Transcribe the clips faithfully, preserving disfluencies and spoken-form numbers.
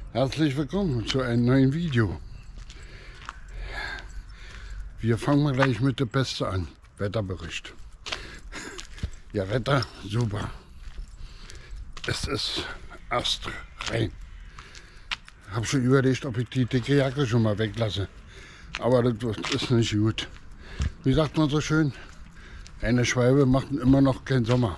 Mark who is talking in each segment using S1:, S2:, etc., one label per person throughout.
S1: Herzlich willkommen zu einem neuen Video. Wir fangen mal gleich mit der Beste an. Wetterbericht. Ja, Wetter, super. Es ist astrein. Ich habe schon überlegt, ob ich die dicke Jacke schon mal weglasse. Aber das ist nicht gut. Wie sagt man so schön? Eine Schwalbe macht immer noch keinen Sommer.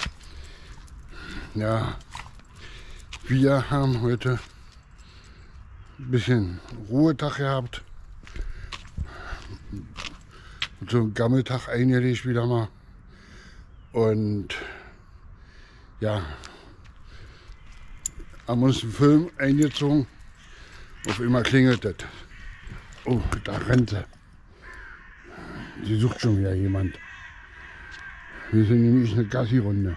S1: Ja, wir haben heute ein bisschen Ruhetag gehabt. So einen Gammeltag eingelegt wieder mal. Und ja, haben uns einen Film eingezogen. Auf einmal klingelt das. Oh, da rennt sie. Sie sucht schon wieder jemand. Wir sind nämlich eine Gassi-Runde.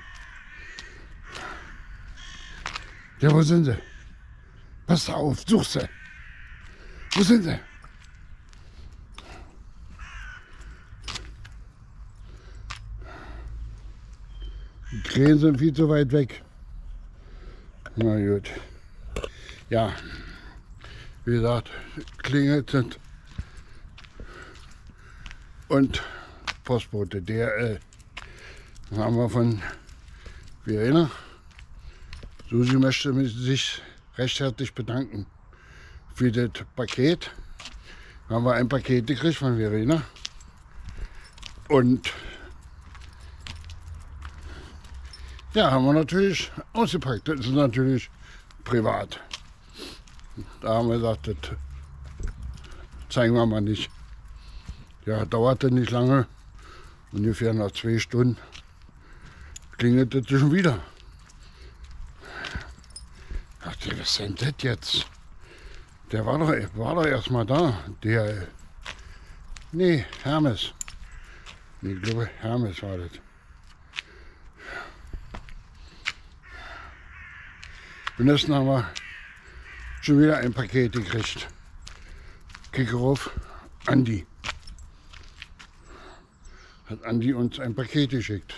S1: Ja, wo sind sie? Pass auf, such sie. Wo sind sie? Die Krähen sind viel zu weit weg. Na gut. Ja, wie gesagt, klingelt sind. Und Postbote, D H L. Dann haben wir von Verena. Susi möchte sich recht herzlich bedanken für das Paket. Da haben wir ein Paket gekriegt von Verena. Und ja, haben wir natürlich ausgepackt. Das ist natürlich privat. Da haben wir gesagt, das zeigen wir mal nicht. Ja, dauerte nicht lange. Ungefähr nach zwei Stunden klingelte das schon wieder. Ich dachte, was ist denn das jetzt? Der war doch, war doch erst mal da. Der, nee, Hermes. Nee, ich glaube, Hermes war das. Und jetzt haben wir schon wieder ein Paket gekriegt. Kicke rauf, Andi. Hat Andi uns ein Paket geschickt.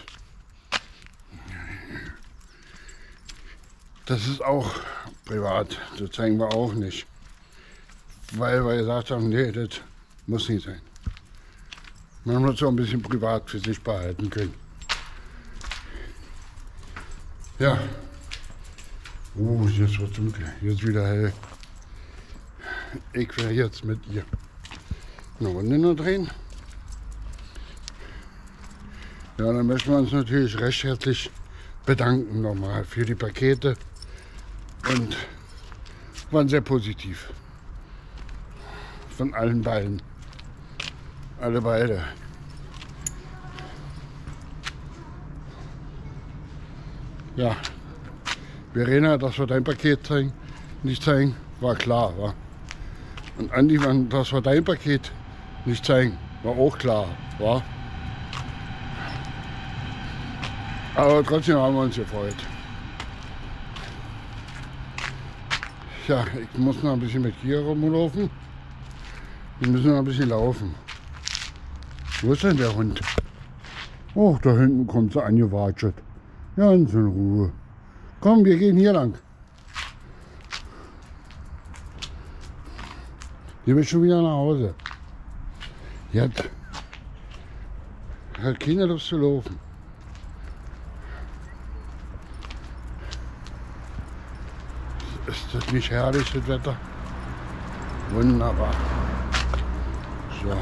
S1: Das ist auch privat, das zeigen wir auch nicht. Weil wir gesagt haben, nee, das muss nicht sein. Man muss so ein bisschen privat für sich behalten können. Ja. Oh, jetzt wird es dunkel, jetzt wieder hell. Ich werde jetzt mit ihr eine Runde nur drehen. Ja, dann möchten wir uns natürlich recht herzlich bedanken nochmal für die Pakete und waren sehr positiv. Von allen beiden. Alle beide. Ja, Verena, dass wir dein Paket zeigen, nicht zeigen, war klar, wa? Und Andi, dass wir dein Paket nicht zeigen, war auch klar, wa? Aber trotzdem haben wir uns gefreut. Ja, ich muss noch ein bisschen mit hier rumlaufen. Wir müssen noch ein bisschen laufen. Wo ist denn der Hund? Oh, da hinten kommt sie angewatschelt. Ganz in Ruhe. Komm, wir gehen hier lang. Die will schon wieder nach Hause. Jetzt hat keine Lust zu laufen. Ist das nicht herrlich, das Wetter? Wunderbar. So.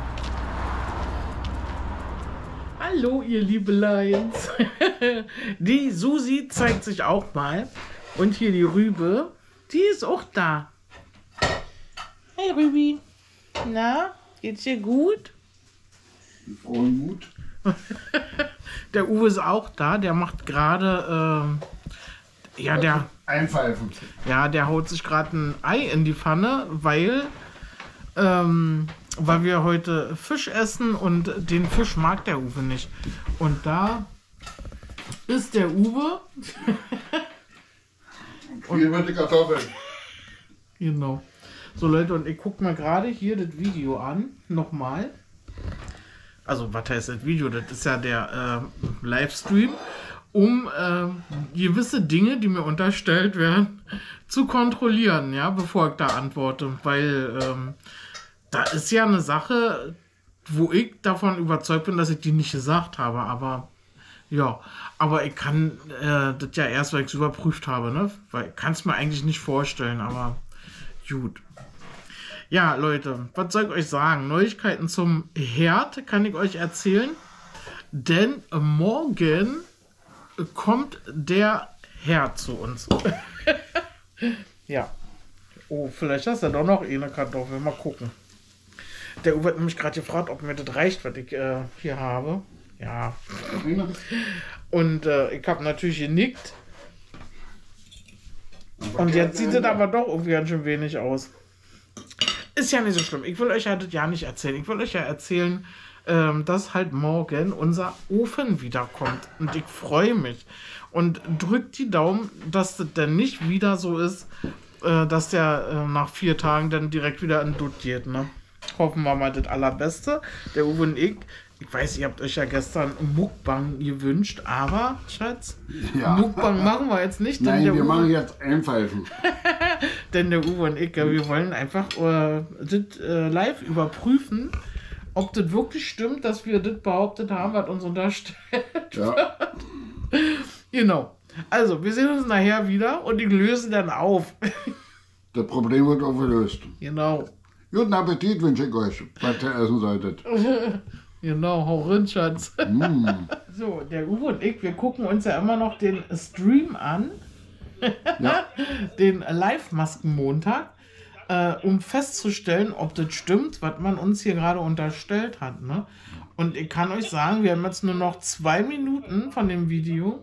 S2: Hallo, ihr Liebeleins. Die Susi zeigt sich auch mal. Und hier die Rübe, die ist auch da. Hey Rübi. Na, geht's dir gut?
S1: Frohen Mut.
S2: Der Uwe ist auch da. Der macht gerade, äh, ja, der...
S1: Einpfeifen.
S2: Ja, der haut sich gerade ein Ei in die Pfanne, weil, ähm, weil wir heute Fisch essen und den Fisch mag der Uwe nicht. Und da ist der Uwe.
S1: Und hier wird die Kartoffeln.
S2: Genau. So Leute, und ich gucke mal gerade hier das Video an, nochmal. Also was heißt das Video? Das ist ja der äh, Livestream. um äh, gewisse Dinge, die mir unterstellt werden, zu kontrollieren, ja, bevor ich da antworte. Weil ähm, da ist ja eine Sache, wo ich davon überzeugt bin, dass ich die nicht gesagt habe. Aber ja, aber ich kann äh, das ja erst, weil ich es überprüft habe, ne? Weil ich kann es mir eigentlich nicht vorstellen, aber gut. Ja, Leute, was soll ich euch sagen? Neuigkeiten zum Herd kann ich euch erzählen. Denn morgen kommt der Herd zu uns. Ja. Oh, vielleicht hast du doch noch eine Kartoffel. Mal gucken. Der Uwe hat nämlich gerade gefragt, ob mir das reicht, was ich äh, hier habe. Ja. Und äh, ich habe natürlich genickt. Und jetzt sieht es aber doch irgendwie ganz schön wenig aus. Ist ja nicht so schlimm. Ich will euch ja das ja nicht erzählen. Ich will euch ja erzählen, ähm, dass halt morgen unser Ofen wiederkommt. Und ich freue mich. Und drückt die Daumen, dass das dann nicht wieder so ist, äh, dass der äh, nach vier Tagen dann direkt wieder in Dutt geht, ne? Hoffen wir mal das Allerbeste. Der Uwe und ich, ich weiß, ihr habt euch ja gestern Mukbang gewünscht, aber, Schatz,
S1: Ja.
S2: Mukbang machen wir jetzt nicht.
S1: Nein,
S2: der
S1: wir
S2: Uwe,
S1: machen jetzt Einpfeifen.
S2: denn der Uwe und ich, ja, wir wollen einfach äh, das äh, live überprüfen, ob das wirklich stimmt, dass wir das behauptet haben, was uns unterstellt.
S1: Ja.
S2: Genau. Also, wir sehen uns nachher wieder und ich löse dann auf.
S1: Das Problem wird auch gelöst.
S2: Genau.
S1: Guten Appetit wünsche ich euch, was ihr essen solltet.
S2: Genau, hau rein, Schatz.
S1: Mm.
S2: So, der Uwe und ich, wir gucken uns ja immer noch den Stream an.
S1: Ja.
S2: Den Live-Masken-Montag, äh, um festzustellen, ob das stimmt, was man uns hier gerade unterstellt hat. Ne? Und ich kann euch sagen, wir haben jetzt nur noch zwei Minuten von dem Video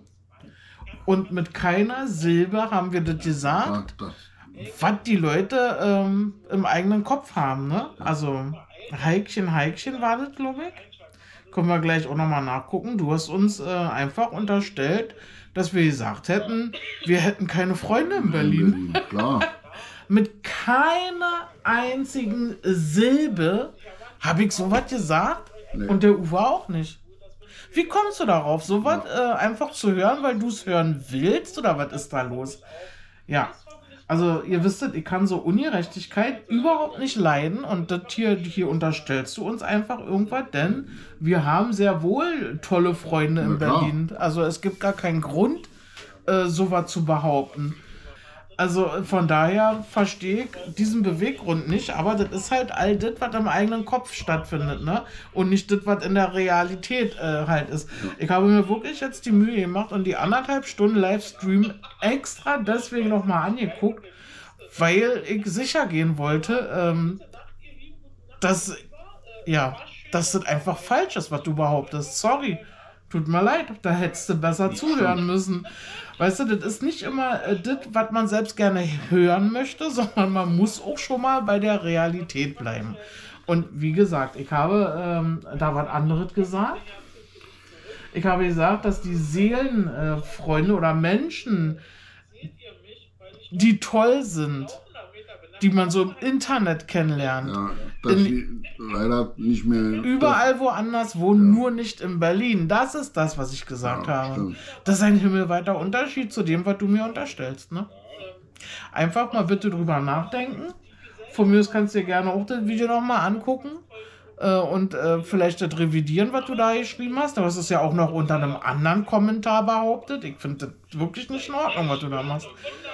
S2: und mit keiner Silbe haben wir das gesagt,
S1: Ja, das.
S2: was die Leute ähm, im eigenen Kopf haben. Ne? Also Heikchen, Heikchen war das, glaube ich. Können wir gleich auch nochmal nachgucken. Du hast uns äh, einfach unterstellt, dass wir gesagt hätten, wir hätten keine Freunde in Berlin.
S1: Berlin, klar.
S2: Mit keiner einzigen Silbe habe ich sowas gesagt.
S1: Nee.
S2: Und der Uwe auch nicht. Wie kommst du darauf, sowas äh, einfach zu hören, weil du es hören willst? Oder was ist da los? Ja, also ihr wisstet, ich kann so Ungerechtigkeit überhaupt nicht leiden. Und das hier, hier unterstellst du uns einfach irgendwas, denn wir haben sehr wohl tolle Freunde in
S1: Na klar.
S2: Berlin. Also es gibt gar keinen Grund, äh, sowas zu behaupten. Also von daher verstehe ich diesen Beweggrund nicht, aber das ist halt all das, was im eigenen Kopf stattfindet, ne? Und nicht das, was in der Realität äh, halt ist. Ich habe mir wirklich jetzt die Mühe gemacht und die anderthalb Stunden Livestream extra deswegen nochmal angeguckt, weil ich sicher gehen wollte, ähm, dass, ja, dass das einfach falsch ist, was du behauptest. Sorry. Tut mir leid, da hättest du besser zuhören müssen. Weißt du, das ist nicht immer äh, das, was man selbst gerne hören möchte, sondern man muss auch schon mal bei der Realität bleiben. Und wie gesagt, ich habe ähm, da was anderes gesagt. Ich habe gesagt, dass die Seelenfreunde äh, oder Menschen, die toll sind, die man so im Internet kennenlernt,
S1: Ja, dass
S2: in,
S1: sie leider nicht mehr.
S2: überall woanders wohnen, nur nicht in Berlin. Das ist das, was ich gesagt
S1: Ja,
S2: habe.
S1: stimmt.
S2: Das ist ein himmelweiter Unterschied zu dem, was du mir unterstellst. Ne? Einfach mal bitte drüber nachdenken. Von mir aus kannst du dir gerne auch das Video nochmal angucken äh, und äh, vielleicht das revidieren, was du da geschrieben hast. Aber es ist ja auch noch unter einem anderen Kommentar behauptet. Ich finde das wirklich nicht in Ordnung, was du da machst.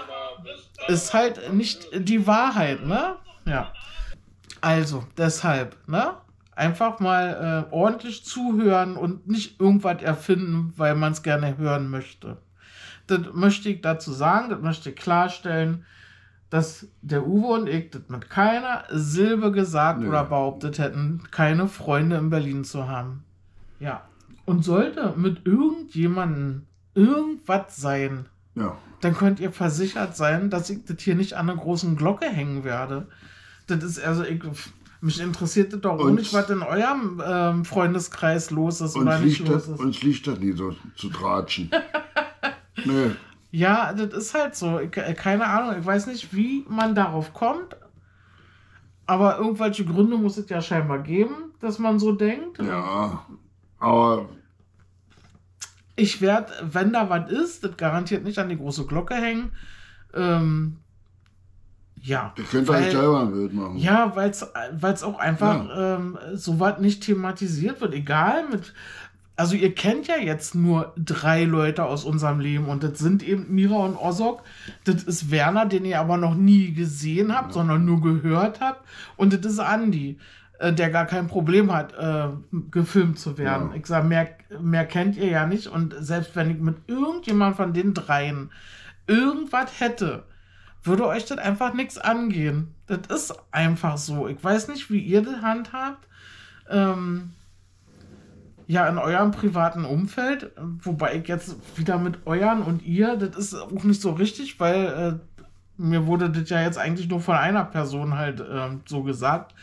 S2: Ist halt nicht die Wahrheit, ne? Ja. Also, deshalb, ne? Einfach mal äh, ordentlich zuhören und nicht irgendwas erfinden, weil man es gerne hören möchte. Das möchte ich dazu sagen, das möchte ich klarstellen, dass der Uwe und ich das mit keiner Silbe gesagt
S1: Nö.
S2: oder behauptet hätten, keine Freunde in Berlin zu haben. Ja. Und sollte mit irgendjemandem irgendwas sein,
S1: Ja.
S2: dann könnt ihr versichert sein, dass ich das hier nicht an einer großen Glocke hängen werde. Das ist also, ich, mich interessiert das doch auch
S1: Und-
S2: nicht, was in eurem ähm, Freundeskreis los ist
S1: Uns
S2: oder nicht
S1: liegt,
S2: los
S1: das,
S2: ist.
S1: uns liegt das nie so zu tratschen. Nö.
S2: Ja, das ist halt so. Ich, äh, keine Ahnung, ich weiß nicht, wie man darauf kommt, aber irgendwelche Gründe muss es ja scheinbar geben, dass man so denkt.
S1: Ja. Aber
S2: ich werde, wenn da was ist, das garantiert nicht an die große Glocke hängen. Ähm, ja.
S1: Ihr könnt euch selber ein Bild machen.
S2: Ja, weil es auch einfach ja. ähm, so was nicht thematisiert wird. Egal mit. Also ihr kennt ja jetzt nur drei Leute aus unserem Leben und das sind eben Mira und Ozok. Das ist Werner, den ihr aber noch nie gesehen habt, ja. sondern nur gehört habt. Und das ist Andi, äh, der gar kein Problem hat, äh, gefilmt zu werden. Ja. Ich sage, mehr, mehr kennt ihr ja nicht. Und selbst wenn ich mit irgendjemand von den dreien irgendwas hätte, würde euch das einfach nichts angehen. Das ist einfach so. Ich weiß nicht, wie ihr das handhabt. Ähm... Ja, in eurem privaten Umfeld, wobei ich jetzt wieder mit euren und ihr, das ist auch nicht so richtig, weil äh, mir wurde das ja jetzt eigentlich nur von einer Person halt äh, so gesagt.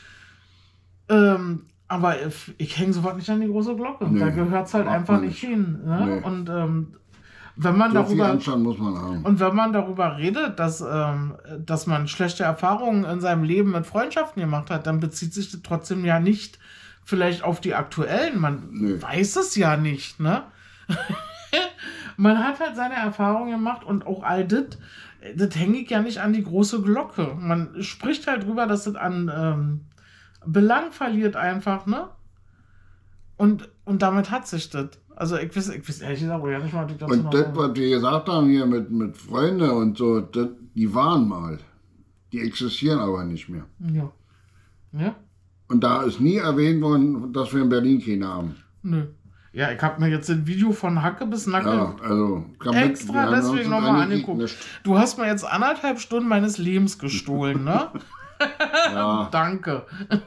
S2: Ähm, aber ich, ich hänge sowas nicht an die große Glocke. Nee, da gehört es halt einfach nicht hin. Ne? Nee. Und ähm, wenn man
S1: so
S2: darüber
S1: viel Anstand muss man haben.
S2: Und wenn man darüber redet, dass, ähm, dass man schlechte Erfahrungen in seinem Leben mit Freundschaften gemacht hat, dann bezieht sich das trotzdem ja nicht vielleicht auf die aktuellen, man nee. weiß es ja nicht, ne? Man hat halt seine Erfahrungen gemacht und auch all das, das hänge ich ja nicht an die große Glocke. Man spricht halt drüber, dass das an ähm, Belang verliert einfach, ne? Und, und damit hat sich das. Also ich weiß, ich weiß ehrlich gesagt ja nicht mal, was ich dazu
S1: Und das, was wir gesagt haben hier mit, mit Freunden und so, das, die waren mal. Die existieren aber nicht mehr.
S2: Ja. Ja?
S1: Und da ist nie erwähnt worden, dass wir in Berlin keine haben.
S2: Nö. Ja, ich habe mir jetzt ein Video von Hacke bis Nacke
S1: ja, also,
S2: extra mit, deswegen nochmal angeguckt. Nicht. Du hast mir jetzt anderthalb Stunden meines Lebens gestohlen, ne? Ja. Danke.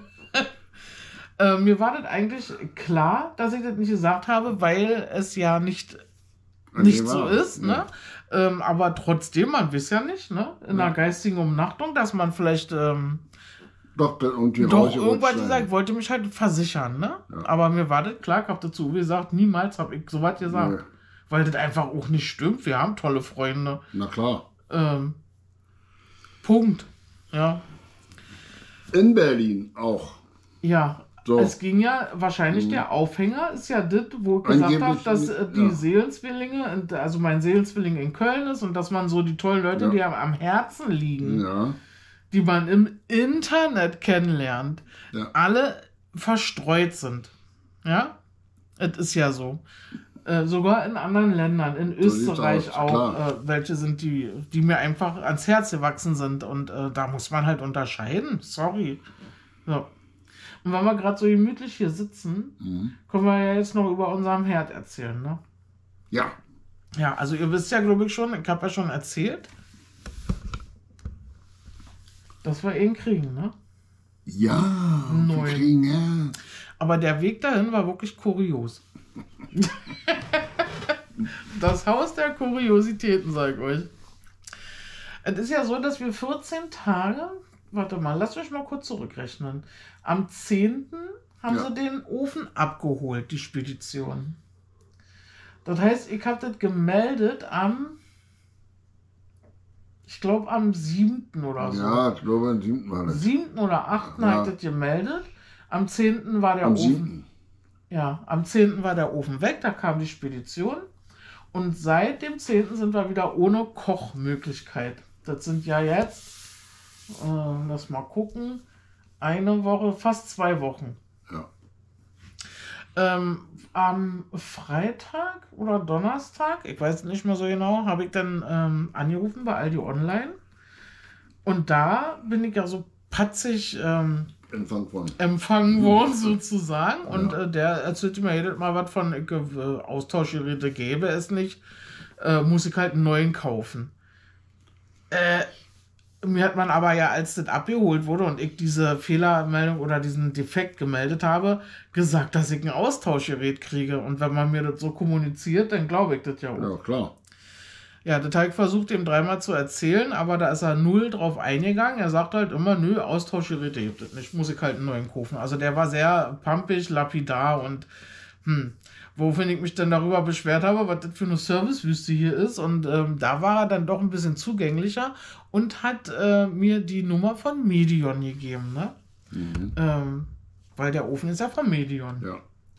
S2: äh, mir war das eigentlich klar, dass ich das nicht gesagt habe, weil es ja nicht, nicht so ist, ja. ne? Ähm, aber trotzdem, man weiß ja nicht, ne? In ja. einer geistigen Umnachtung, dass man vielleicht... Ähm,
S1: Doch, und die
S2: Doch irgendwann gesagt, wollte mich halt versichern, ne? Ja. Aber mir war das klar, ich habe dazu gesagt, niemals habe ich sowas gesagt. Nee. Weil das einfach auch nicht stimmt. Wir haben tolle Freunde.
S1: Na klar.
S2: Ähm, Punkt. Ja.
S1: In Berlin auch.
S2: Ja. So. Es ging ja, wahrscheinlich mhm. der Aufhänger ist ja das, wo ich gesagt habe, dass äh, die ja. Seelenzwillinge, also mein Seelenzwilling in Köln ist und dass man so die tollen Leute, ja. die am, am Herzen liegen,
S1: ja.
S2: die man im Internet kennenlernt, ja. alle verstreut sind. Ja? Es ist ja so. Äh, sogar in anderen Ländern, in so Österreich auch, äh, welche sind die, die mir einfach ans Herz gewachsen sind. Und äh, da muss man halt unterscheiden. Sorry. So. Und wenn wir gerade so gemütlich hier sitzen, mhm. können wir ja jetzt noch über unseren Herd erzählen, ne?
S1: Ja.
S2: Ja, also ihr wisst ja, glaube ich, schon, ich habe ja schon erzählt, dass wir ihn kriegen, ne?
S1: Ja, wir kriegen, ja.
S2: Aber der Weg dahin war wirklich kurios. Das Haus der Kuriositäten, sag ich euch. Es ist ja so, dass wir vierzehn Tage, warte mal, lass mich mal kurz zurückrechnen. Am zehnten haben ja. sie den Ofen abgeholt, die Spedition. Das heißt, ich habe das gemeldet am, ich glaube am siebten oder so.
S1: Ja, ich glaube am siebten war das.
S2: siebten oder achten ja. habe ich das gemeldet. Am zehnten war der
S1: am
S2: Ofen.
S1: siebten
S2: Ja, am zehnten war der Ofen weg, da kam die Spedition. Und seit dem zehnten sind wir wieder ohne Kochmöglichkeit. Das sind ja jetzt, äh, lass mal gucken, eine Woche, fast zwei Wochen.
S1: Ja.
S2: Ähm, am Freitag oder Donnerstag, ich weiß nicht mehr so genau, habe ich dann ähm, angerufen bei Aldi Online. Und da bin ich ja so patzig ähm,
S1: empfangen worden,
S2: empfangen worden sozusagen. Ja. Und äh, der erzählte mir jedes Mal was von äh, Austauschgeräte gäbe es nicht, äh, muss ich halt einen neuen kaufen. Äh, mir hat man aber ja, als das abgeholt wurde und ich diese Fehlermeldung oder diesen Defekt gemeldet habe, gesagt, dass ich ein Austauschgerät kriege. Und wenn man mir das so kommuniziert, dann glaube ich das ja auch.
S1: Ja, klar.
S2: Ja, der Teig versucht ihm dreimal zu erzählen, aber da ist er null drauf eingegangen. Er sagt halt immer, nö, Austauschgeräte gibt es nicht, muss ich halt einen neuen kaufen. Also der war sehr pampig, lapidar und hm, wofür ich mich dann darüber beschwert habe, was das für eine Servicewüste hier ist. Und ähm, da war er dann doch ein bisschen zugänglicher und hat äh, mir die Nummer von Medion gegeben, ne? Mhm. Ähm, weil der Ofen ist ja von Medion.
S1: Ja.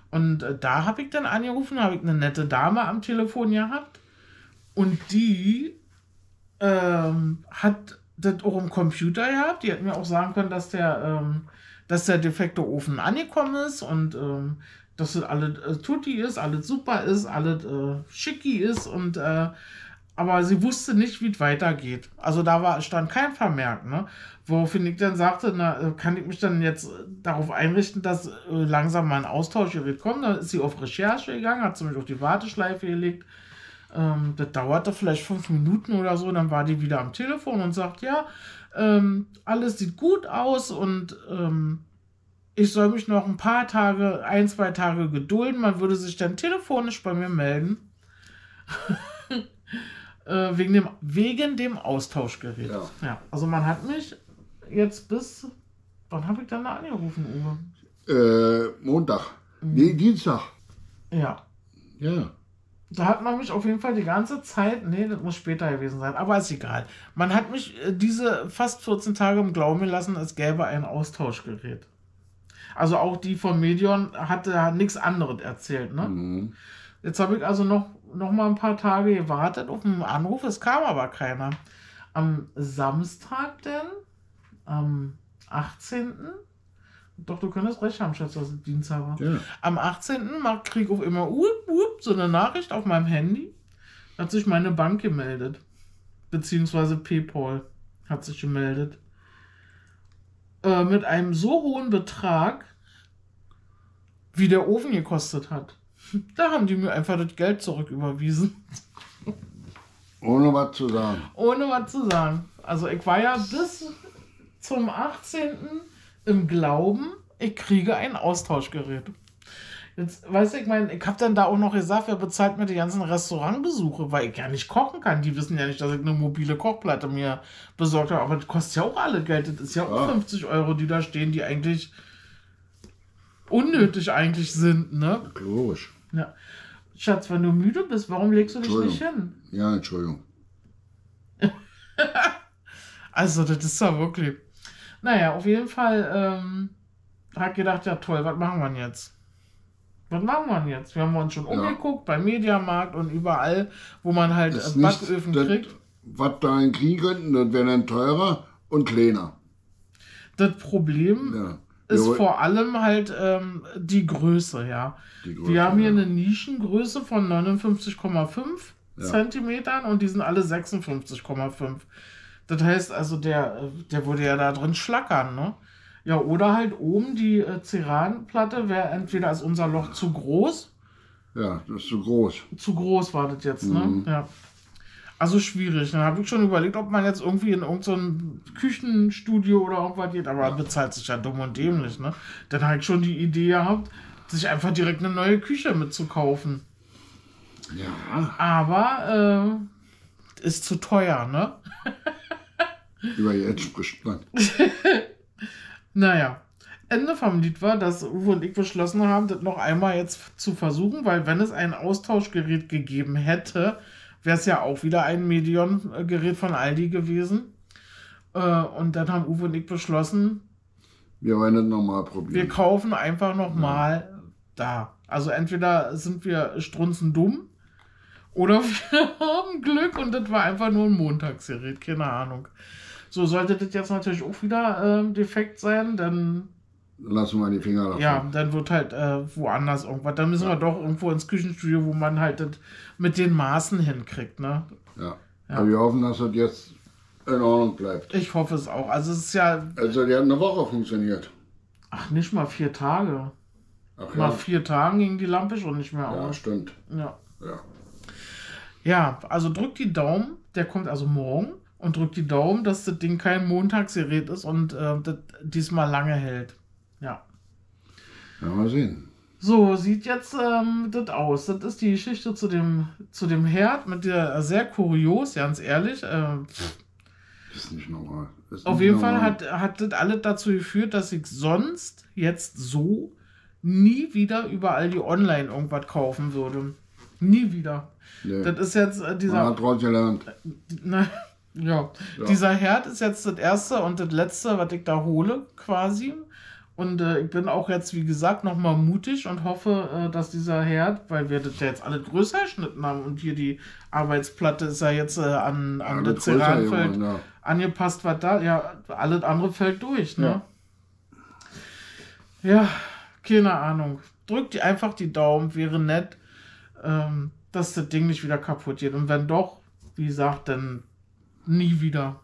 S2: Und äh, da habe ich dann angerufen, habe ich eine nette Dame am Telefon gehabt. Und die ähm, hat das auch im Computer gehabt. Die hat mir auch sagen können, dass der, ähm, dass der defekte Ofen angekommen ist und ähm, dass das alles äh, tutti ist, alles super ist, alles äh, schicki ist. Und, äh, aber sie wusste nicht, wie es weitergeht. Also da war, stand kein Vermerk. Ne? Woraufhin ich dann sagte, na, kann ich mich dann jetzt darauf einrichten, dass äh, langsam mal ein Austauschgerät kommt. Dann ist sie auf Recherche gegangen, hat sie mich auf die Warteschleife gelegt. Ähm, das dauerte vielleicht fünf Minuten oder so, dann war die wieder am Telefon und sagt, ja, ähm, alles sieht gut aus und ähm, ich soll mich noch ein paar Tage, ein, zwei Tage gedulden. Man würde sich dann telefonisch bei mir melden. äh, wegen, dem, wegen dem Austauschgerät.
S1: Ja.
S2: Ja, also man hat mich jetzt bis, wann habe ich dann da angerufen, Uwe?
S1: Äh, Montag. Mhm. Nee, Dienstag.
S2: Ja.
S1: Ja.
S2: Da hat man mich auf jeden Fall die ganze Zeit, nee, das muss später gewesen sein, aber ist egal. Man hat mich äh, diese fast vierzehn Tage im Glauben gelassen, es gäbe ein Austauschgerät. Also auch die von Medion hatte hat nichts anderes erzählt, ne? Mhm. Jetzt habe ich also noch, noch mal ein paar Tage gewartet auf einen Anruf, es kam aber keiner. Am Samstag denn, am achtzehnten Doch, du könntest recht haben, Schatz, dass es Dienstag war. Ja. Am achtzehnten macht Krieg auf immer up, up, so eine Nachricht auf meinem Handy. Hat sich meine Bank gemeldet. Beziehungsweise PayPal hat sich gemeldet. Äh, mit einem so hohen Betrag, wie der Ofen gekostet hat. Da haben die mir einfach das Geld zurücküberwiesen.
S1: Ohne was zu sagen.
S2: Ohne was zu sagen. Also ich war ja bis zum achtzehnten im Glauben, ich kriege ein Austauschgerät. Jetzt, weißt du, ich meine, ich habe dann da auch noch gesagt, wer bezahlt mir die ganzen Restaurantbesuche, weil ich ja nicht kochen kann. Die wissen ja nicht, dass ich eine mobile Kochplatte mir besorgt habe. Aber das kostet ja auch alle Geld. Das ist ja auch fünfzig Euro, die da stehen, die eigentlich unnötig eigentlich sind, ne?
S1: Logisch.
S2: Ja. Schatz, wenn du müde bist, warum legst du dich nicht hin?
S1: Ja, Entschuldigung.
S2: Also, das ist ja wirklich... Naja, auf jeden Fall ähm, hat gedacht, ja toll, was machen wir denn jetzt? Was machen wir denn jetzt? Wir haben uns schon ja. umgeguckt beim Mediamarkt und überall, wo man halt
S1: das
S2: Backöfen
S1: nicht,
S2: kriegt.
S1: Das, was da in kriegen könnten, das wäre dann teurer und kleiner.
S2: Das Problem ja. ist ja. vor allem halt ähm, die Größe, ja. Die Größe, Wir haben hier ja. eine Nischengröße von neunundfünfzig Komma fünf ja. Zentimetern und die sind alle sechsundfünfzig Komma fünf. Das heißt also, der, der würde ja da drin schlackern, ne? Ja, oder halt oben die äh, Ceranplatte wäre entweder ist unser Loch zu groß.
S1: Ja, das ist zu groß. Zu
S2: groß war das jetzt, mhm. ne? Ja. Also schwierig. Dann habe ich schon überlegt, ob man jetzt irgendwie in irgendein so Küchenstudio oder irgendwas geht, aber ja. bezahlt sich ja dumm und dämlich, ne? Dann habe ich schon die Idee gehabt, sich einfach direkt eine neue Küche mitzukaufen.
S1: Ja.
S2: Aber äh, ist zu teuer, ne?
S1: Über jetzt spricht man.
S2: Naja, Ende vom Lied war, dass Uwe und ich beschlossen haben, das noch einmal jetzt zu versuchen, weil wenn es ein Austauschgerät gegeben hätte, wäre es ja auch wieder ein Medion-Gerät von Aldi gewesen. Und dann haben Uwe und ich beschlossen,
S1: wir wollen das nochmal probieren.
S2: Wir kaufen einfach nochmal ja. da. Also entweder sind wir strunzendumm oder wir haben Glück und das war einfach nur ein Montagsgerät, keine Ahnung. So, sollte das jetzt natürlich auch wieder äh, defekt sein, dann...
S1: Dann lassen wir die Finger davon.
S2: Ja, dann wird halt äh, woanders irgendwas. Dann müssen ja. wir doch irgendwo ins Küchenstudio, wo man halt das mit den Maßen hinkriegt, ne?
S1: Ja. ja. Aber wir hoffen, dass das jetzt in Ordnung bleibt.
S2: Ich hoffe es auch. Also es ist ja...
S1: Also die hat eine Woche funktioniert.
S2: Ach, nicht mal vier Tage.
S1: Ach,
S2: Nach
S1: ja.
S2: vier Tagen ging die Lampe schon nicht mehr
S1: ja,
S2: auf.
S1: Ja, stimmt.
S2: Ja.
S1: Ja.
S2: Ja, also drückt die Daumen. Der kommt also morgen. Und drückt die Daumen, dass das Ding kein Montagsgerät ist und äh, das diesmal lange hält. Ja.
S1: Ja, mal sehen.
S2: So sieht jetzt ähm, das aus. Das ist die Geschichte zu dem, zu dem Herd mit der sehr kurios, ganz ehrlich. Äh,
S1: das ist nicht normal. Ist
S2: auf
S1: nicht
S2: jeden
S1: normal.
S2: Fall hat, hat das alles dazu geführt, dass ich sonst jetzt so nie wieder überall die online irgendwas kaufen würde. Nie wieder. Nee. Das ist jetzt äh, dieser...
S1: Man hat draus gelernt.
S2: Na, Ja. ja, dieser Herd ist jetzt das erste und das letzte, was ich da hole, quasi. Und äh, ich bin auch jetzt, wie gesagt, nochmal mutig und hoffe, äh, dass dieser Herd, weil wir das ja jetzt alle größer geschnitten haben und hier die Arbeitsplatte ist ja jetzt äh, an, an
S1: Ja,
S2: das Ceranfeld
S1: ja.
S2: angepasst, was da, ja, alles andere fällt durch, ne? Ja, ja, keine Ahnung. Drückt die einfach die Daumen, wäre nett, ähm, dass das Ding nicht wieder kaputt geht. Und wenn doch, wie gesagt, dann nie wieder.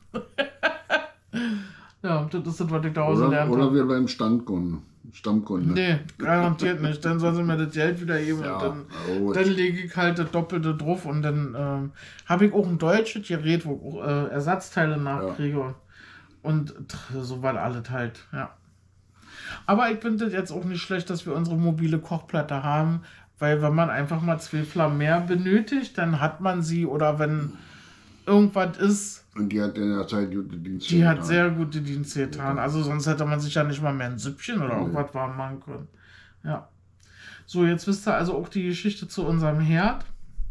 S2: Ja, das ist das, was ich daraus
S1: Oder,
S2: gelernt
S1: oder
S2: habe.
S1: wir beim Stammkunden. Stammkunde.
S2: Nee, garantiert nicht. Dann sollen sie mir das Geld wieder geben
S1: Ja,
S2: und dann,
S1: oh,
S2: dann lege ich halt das Doppelte drauf und dann ähm, habe ich auch ein deutsches Gerät, wo ich auch äh, Ersatzteile nachkriege. Ja. Und so war alles halt, ja. Aber ich finde das jetzt auch nicht schlecht, dass wir unsere mobile Kochplatte haben, weil wenn man einfach mal zwei Flammen mehr benötigt, dann hat man sie, oder wenn irgendwas ist.
S1: Und die hat in der Zeit gute Dienste
S2: Die hat
S1: getan.
S2: sehr gute Dienste getan. Also sonst hätte man sich ja nicht mal mehr ein Süppchen oder irgendwas warm machen können. Ja. So, jetzt wisst ihr also auch die Geschichte zu unserem Herd.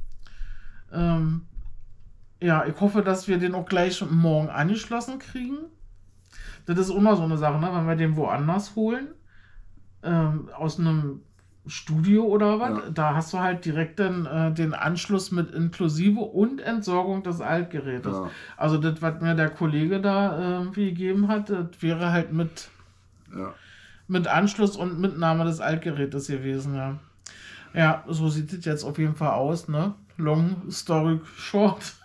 S2: Ähm, ja, ich hoffe, dass wir den auch gleich morgen angeschlossen kriegen. Das ist immer so eine Sache, ne? Wenn wir den woanders holen, ähm, aus einem Studio oder was,
S1: Ja.
S2: da hast du halt direkt dann äh, den Anschluss mit inklusive und Entsorgung des Altgerätes.
S1: Ja.
S2: Also das, was mir der Kollege da äh, irgendwie gegeben hat, das wäre halt mit,
S1: Ja.
S2: mit Anschluss und Mitnahme des Altgerätes gewesen, ja. Ja, so sieht es jetzt auf jeden Fall aus, ne? Long story short.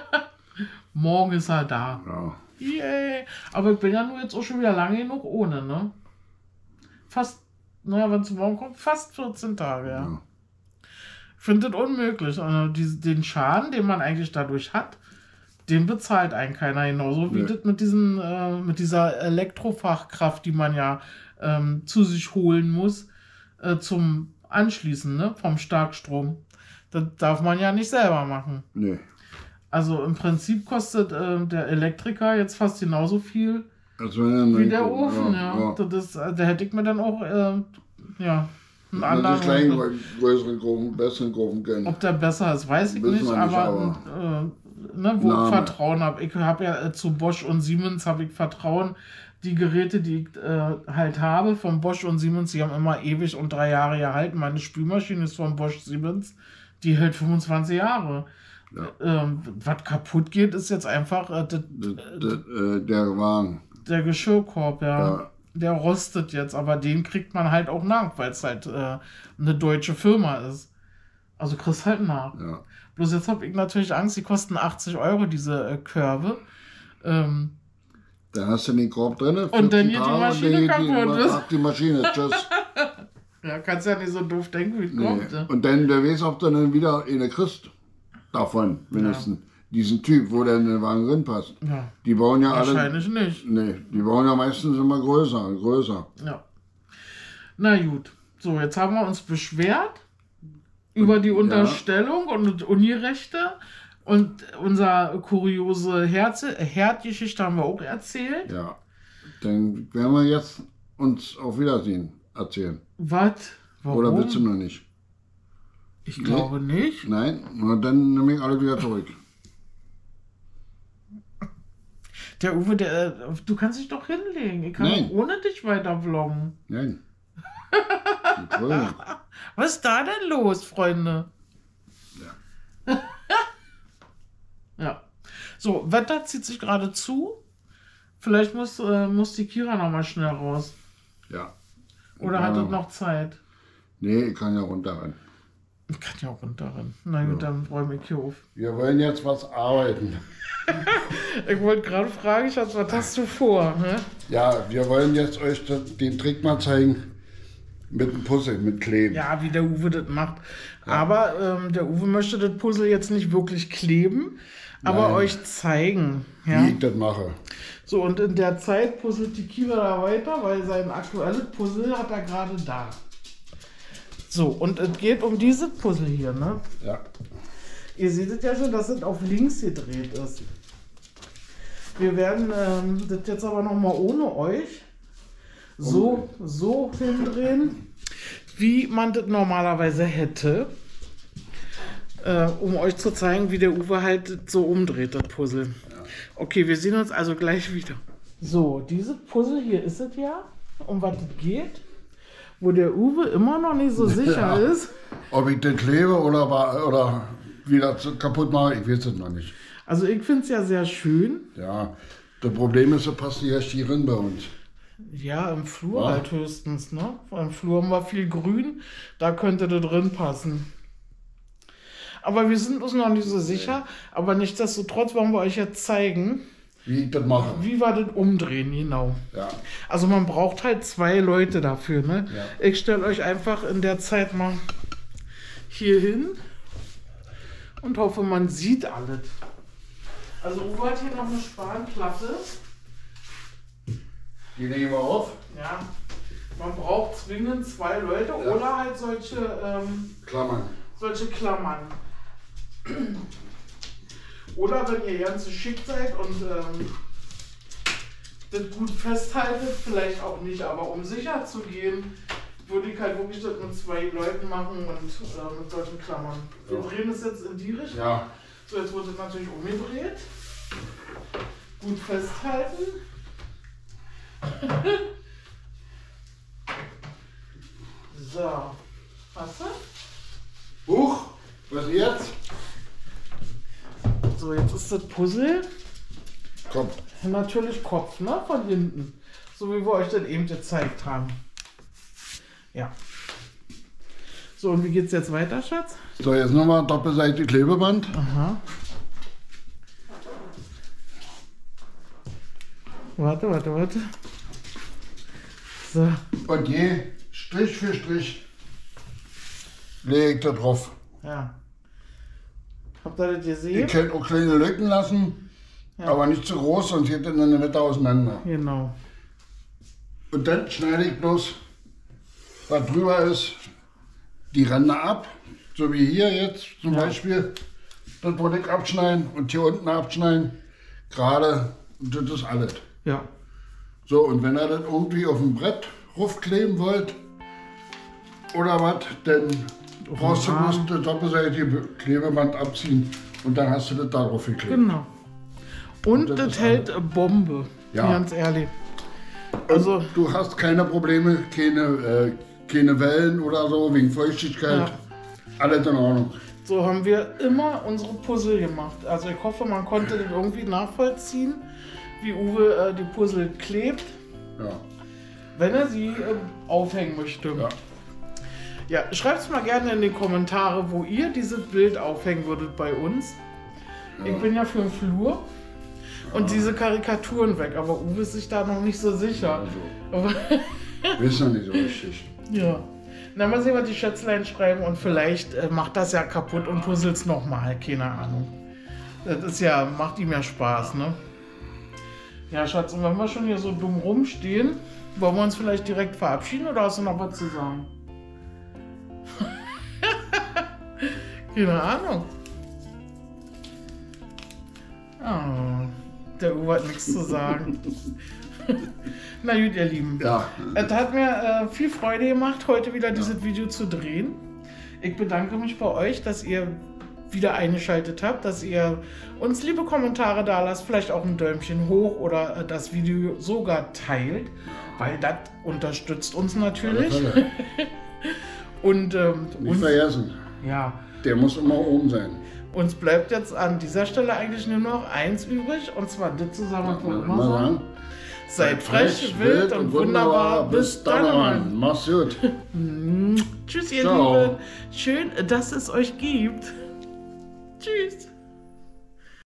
S2: Morgen ist er da.
S1: Ja.
S2: Yay! Aber ich bin ja nur jetzt auch schon wieder lange genug ohne, ne? Fast, naja, wenn es morgen kommt, fast vierzehn Tage, ja.
S1: Ja.
S2: Ich finde das unmöglich. Also die, den Schaden, den man eigentlich dadurch hat, den bezahlt einen keiner. Genauso wie
S1: Nee.
S2: das mit, diesen, äh, mit dieser Elektrofachkraft, die man ja ähm, zu sich holen muss, äh, zum Anschließen, ne? Vom Starkstrom. Das darf man ja nicht selber machen.
S1: Nee.
S2: Also im Prinzip kostet äh, der Elektriker jetzt fast genauso viel
S1: Also wenn
S2: wie der Ofen, ja.
S1: ja.
S2: Das ist, da hätte ich mir dann auch, äh, ja, einen
S1: Man
S2: anderen.
S1: sich kleinen, größeren Gruppen, besseren Gruppen kennen.
S2: Ob der besser ist, weiß ich
S1: Wissen
S2: nicht,
S1: wir nicht,
S2: aber,
S1: aber
S2: äh, ne, wo
S1: Name.
S2: ich Vertrauen habe. Ich habe ja äh, zu Bosch und Siemens habe ich Vertrauen. Die Geräte, die ich äh, halt habe von Bosch und Siemens, die haben immer ewig und drei Jahre gehalten. Meine Spülmaschine ist von Bosch Siemens, die hält fünfundzwanzig Jahre.
S1: Ja.
S2: Ähm, was kaputt geht, ist jetzt einfach äh, das,
S1: Das, das, äh, der Wagen.
S2: der Geschirrkorb, ja.
S1: Ja.
S2: Der rostet jetzt, aber den kriegt man halt auch nach, weil es halt äh, eine deutsche Firma ist. Also kriegst halt nach.
S1: Ja.
S2: Bloß jetzt habe ich natürlich Angst, die kosten achtzig Euro, diese äh, Körbe. Ähm,
S1: Da hast du den Korb drin.
S2: Und dann geht die
S1: Tage,
S2: Maschine
S1: und dann
S2: kaputt,
S1: geht die,
S2: was?
S1: macht die Maschine. Tschüss.
S2: ja, kannst ja nicht so doof denken, wie es
S1: Nee.
S2: kommt. Ne?
S1: Und dann, der weiß, ob du dann wieder eine kriegst. Davon, mindestens. Diesen Typ, wo der in den Wagen drin passt.
S2: Ja,
S1: Die bauen ja alle.
S2: wahrscheinlich nicht.
S1: Nee, die bauen ja meistens immer größer, größer.
S2: Ja. Na gut. So, jetzt haben wir uns beschwert über die Unterstellung und Unirechte. Und unser kuriose Herz Herdgeschichte haben wir auch erzählt.
S1: Ja. Dann werden wir jetzt uns auf Wiedersehen erzählen.
S2: Was? Warum?
S1: Oder willst du noch nicht?
S2: Ich glaube nicht.
S1: Nein? Na, dann nehme ich alle wieder zurück.
S2: Der Uwe, der, äh, du kannst dich doch hinlegen. Ich kann
S1: Nein.
S2: auch ohne dich weiter vloggen.
S1: Nein. Entschuldigung.
S2: Was ist da denn los, Freunde? Ja. ja. So, Wetter zieht sich gerade zu. Vielleicht muss, äh, muss die Kira noch mal schnell raus.
S1: Ja.
S2: Oder
S1: Ja.
S2: hat es noch Zeit?
S1: Nee, ich kann ja runterrennen.
S2: Ich kann ja auch runterrennen. Na gut,
S1: Ja.
S2: dann räume ich hier auf.
S1: Wir wollen jetzt was arbeiten.
S2: Ich wollte gerade fragen, Schatz, was hast du vor? Hä?
S1: Ja, wir wollen jetzt euch das- den Trick mal zeigen. Mit dem Puzzle, mit Kleben.
S2: Ja, wie der Uwe das macht. Aber ähm, der Uwe möchte das Puzzle jetzt nicht wirklich kleben, aber
S1: Nein.
S2: euch zeigen.
S1: Wie
S2: Ja?
S1: ich das mache.
S2: So, und in der Zeit puzzelt die Kira da weiter, weil sein aktuelles Puzzle hat er gerade da. So, und es geht um dieses Puzzle hier, ne?
S1: Ja.
S2: Ihr seht es ja schon, dass es auf links gedreht ist. Wir werden ähm, das jetzt aber nochmal ohne euch so, so hindrehen, wie man das normalerweise hätte, äh, um euch zu zeigen, wie der Uwe halt das so umdreht, das Puzzle. Okay, wir sehen uns also gleich wieder. So, dieses Puzzle hier ist es ja. um was es geht, wo der Uwe immer noch nicht so sicher
S1: Ja.
S2: ist.
S1: Ob ich den klebe oder, wa- oder wieder zu- kaputt mache, ich weiß es noch nicht.
S2: Also ich finde es ja sehr schön.
S1: Ja, das Problem ist, da passt nicht erst die rein bei uns.
S2: Ja, im Flur
S1: Ja.
S2: halt höchstens, ne? Im Flur haben wir viel Grün, da könnte das drin passen. Aber wir sind uns noch nicht so sicher. Aber nichtsdestotrotz wollen wir euch jetzt zeigen,
S1: Wie ich das mache.
S2: wie wir das umdrehen, genau.
S1: Ja.
S2: Also man braucht halt zwei Leute dafür, ne?
S1: Ja.
S2: Ich stelle euch einfach in der Zeit mal hier hin und hoffe, man sieht alles. Also Uwe hat hier noch eine Spanplatte.
S1: Die nehmen wir auf.
S2: Ja, man braucht zwingend zwei Leute
S1: Ja.
S2: oder halt solche, ähm,
S1: Klammern.
S2: solche Klammern. Oder wenn ihr ganz so schick seid und ähm, das gut festhaltet, vielleicht auch nicht, aber um sicher zu gehen, würde ich halt wirklich das mit zwei Leuten machen und äh, mit solchen Klammern. Wir
S1: Ja.
S2: drehen es jetzt in die Richtung.
S1: Ja.
S2: So, jetzt wird es natürlich umgedreht. Gut festhalten. So, hast du?
S1: Huch, was jetzt?
S2: So, jetzt ist das Puzzle
S1: Komm.
S2: natürlich Kopf, ne? Von hinten. So wie wir euch das eben gezeigt haben. Ja. So, und wie geht's jetzt weiter, Schatz?
S1: So, jetzt nochmal doppelseitige Klebeband.
S2: Aha. Warte, warte, warte. So,
S1: Und je Strich für Strich lege ich da drauf.
S2: ja. Habt ihr das
S1: Ihr
S2: gesehen?
S1: könnt auch kleine Lücken lassen,
S2: Ja.
S1: aber nicht zu groß, sonst geht das in der Mitte auseinander.
S2: Genau.
S1: Und dann schneide ich bloß, was drüber ist, die Ränder ab. So wie hier jetzt zum
S2: Ja.
S1: Beispiel. Das wollte ich abschneiden und hier unten abschneiden. Gerade, und das ist alles.
S2: Ja.
S1: So, und wenn ihr das irgendwie auf dem Brett raufkleben wollt oder was, dann brauchst du bloß das doppelseitige Klebeband abziehen und dann hast du das da drauf geklebt.
S2: Genau. Und,
S1: Und das
S2: das
S1: ist
S2: hält äh, Bombe.
S1: Ja.
S2: Ganz ehrlich.
S1: Also
S2: Also,
S1: du hast keine Probleme, keine, äh, keine Wellen oder so wegen Feuchtigkeit.
S2: Ja.
S1: Alles in Ordnung.
S2: so haben wir immer unsere Puzzle gemacht. Also ich hoffe, man konnte das irgendwie nachvollziehen, wie Uwe äh, die Puzzle klebt,
S1: Ja.
S2: wenn er sie äh, aufhängen möchte.
S1: Ja.
S2: Ja, schreibt es mal gerne in die Kommentare, wo ihr dieses Bild aufhängen würdet bei uns. Ich bin ja für den Flur und diese Karikaturen weg, aber Uwe ist sich da noch nicht so sicher.
S1: Also,
S2: Aber
S1: ist noch nicht so richtig.
S2: ja. Na, mal sehen, was die Schätzlein schreiben und vielleicht äh, macht das ja kaputt und puzzelt nochmal, keine Ahnung. Das ist ja, macht ihm ja Spaß, ne? Ja, Schatz, und wenn wir schon hier so dumm rumstehen, wollen wir uns vielleicht direkt verabschieden oder hast du noch was zu sagen? Keine Ahnung. Oh, der Uwe hat nichts zu sagen. Na gut, ihr Lieben.
S1: Ja.
S2: Es hat mir äh, viel Freude gemacht, heute wieder dieses Video zu drehen. Ich bedanke mich bei euch, dass ihr wieder eingeschaltet habt, dass ihr uns liebe Kommentare da lasst, vielleicht auch ein Däumchen hoch oder äh, das Video sogar teilt, weil das unterstützt uns natürlich.
S1: Alle Fälle.
S2: Und ähm,
S1: Nicht
S2: uns,
S1: vergessen,
S2: ja,
S1: der muss immer oben sein.
S2: uns bleibt jetzt an dieser Stelle eigentlich nur noch eins übrig, und zwar das zusammen, was wir
S1: Mal
S2: immer sagen.
S1: sagen.
S2: Seid frech, wild und wunderbar. Bis dann, Mann.
S1: Mach's gut.
S2: Tschüss, ihr
S1: Ciao.
S2: Lieben. Schön, dass es euch gibt. Tschüss.